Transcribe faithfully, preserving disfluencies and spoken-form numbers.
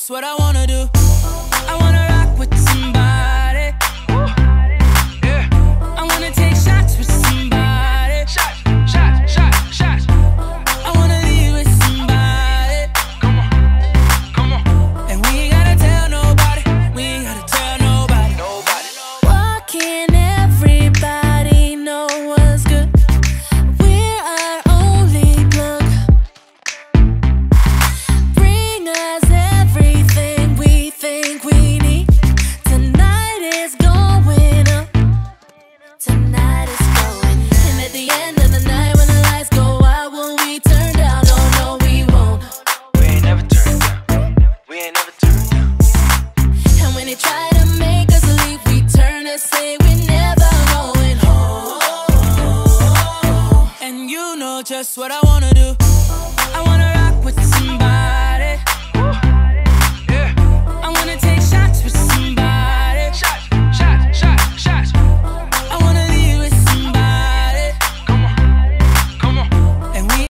just what I wanna do. I wanna rock with somebody. Yeah. I wanna take shots with somebody. Shots, shots, shots, shots. I wanna leave with somebody. Come on, come on. And we ain't gotta tell nobody. We ain't gotta tell nobody. Nobody. Why can't everybody know what's good? We're our only plug. Bring us everything we think we need. Tonight is going up. Tonight is going up. And at the end of the night, when the lights go out, will we turn down? No, no, we won't. We ain't never turned down. We ain't never turned down. And when they try to make us leave, we turn and say we're never going home. And you know just what I